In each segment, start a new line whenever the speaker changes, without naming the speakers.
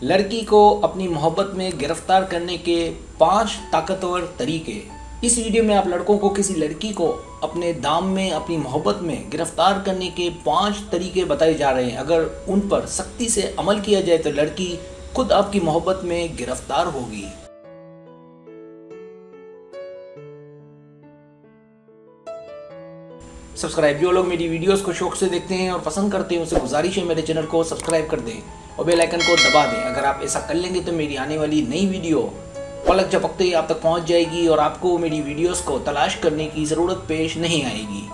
लड़की को अपनी मोहब्बत में गिरफ्तार करने के 5 ताकतवर तरीके। इस वीडियो में आप लड़कों को किसी लड़की को अपने दाम में, अपनी मोहब्बत में गिरफ्तार करने के 5 तरीके बताए जा रहे हैं। अगर उन पर सख्ती से अमल किया जाए तो लड़की खुद आपकी मोहब्बत में गिरफ्तार होगी। सब्सक्राइब, जो लोग मेरी वीडियोस को शौक से देखते हैं और पसंद करते हैं उनसे गुजारिश है मेरे चैनल को सब्सक्राइब कर दें और बेल आइकन को दबा दें। अगर आप ऐसा कर लेंगे तो मेरी आने वाली नई वीडियो पलक झपकते ही आप तक पहुंच जाएगी और आपको मेरी वीडियोस को तलाश करने की ज़रूरत पेश नहीं आएगी।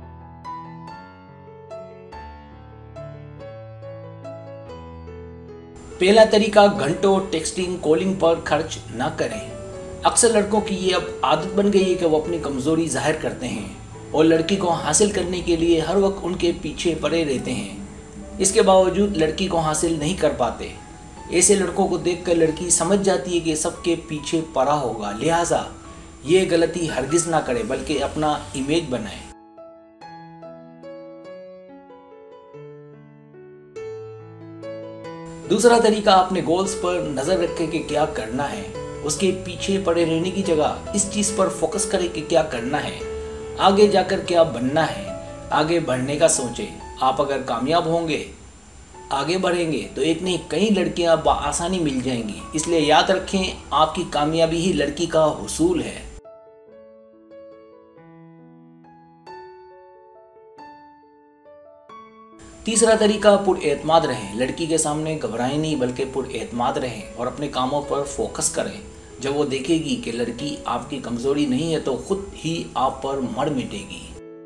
पहला तरीका, घंटों टेक्सटिंग कॉलिंग पर खर्च ना करें। अक्सर लड़कों की ये अब आदत बन गई है कि वो अपनी कमज़ोरी जाहिर करते हैं और लड़की को हासिल करने के लिए हर वक्त उनके पीछे पड़े रहते हैं। इसके बावजूद लड़की को हासिल नहीं कर पाते। ऐसे लड़कों को देखकर लड़की समझ जाती है कि सबके पीछे पड़ा होगा, लिहाजा ये गलती हरगिज़ ना करे बल्कि अपना इमेज बनाए। दूसरा तरीका, अपने गोल्स पर नज़र रखें कि क्या करना है। उसके पीछे पड़े रहने की जगह इस चीज़ पर फोकस करें कि क्या करना है, आगे जाकर क्या बनना है। आगे बढ़ने का सोचें। आप अगर कामयाब होंगे, आगे बढ़ेंगे तो एक नहीं कई लड़कियां आसानी मिल जाएंगी। इसलिए याद रखें, आपकी कामयाबी ही लड़की का हुसूल है। तीसरा तरीका, पुरएतमाद रहें। लड़की के सामने घबराएं नहीं बल्कि पुरएतमाद रहें और अपने कामों पर फोकस करें। जब वो देखेगी कि लड़की आपकी कमजोरी नहीं है तो खुद ही आप पर मर मिटेगी।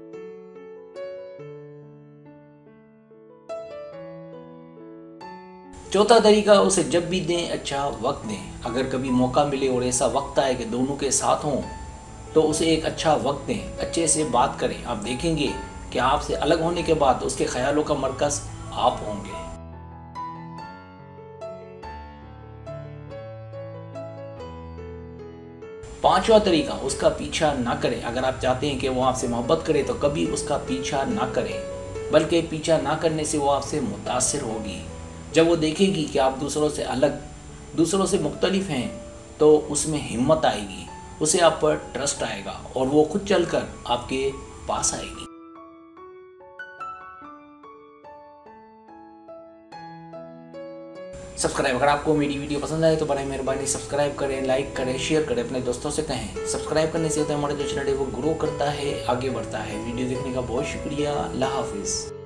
चौथा तरीका, उसे जब भी दें अच्छा वक्त दें। अगर कभी मौका मिले और ऐसा वक्त आए कि दोनों के साथ हों तो उसे एक अच्छा वक्त दें, अच्छे से बात करें। आप देखेंगे कि आपसे अलग होने के बाद उसके ख्यालों का मरकज आप होंगे। पांचवा तरीका, उसका पीछा ना करें। अगर आप चाहते हैं कि वो आपसे मोहब्बत करे तो कभी उसका पीछा ना करें, बल्कि पीछा ना करने से वो आपसे मुतासिर होगी। जब वो देखेगी कि आप दूसरों से अलग, दूसरों से मुख्तलिफ हैं तो उसमें हिम्मत आएगी, उसे आप पर ट्रस्ट आएगा और वो खुद चलकर आपके पास आएगी। सब्सक्राइब, अगर आपको मेरी वीडियो पसंद आए तो बड़ी मेहरबानी सब्सक्राइब करें, लाइक करें, शेयर करें, अपने दोस्तों से कहें। सब्सक्राइब करने से होता है हमारा जो चैनल है वो ग्रो करता है, आगे बढ़ता है। वीडियो देखने का बहुत शुक्रिया। अल्लाह हाफिज़।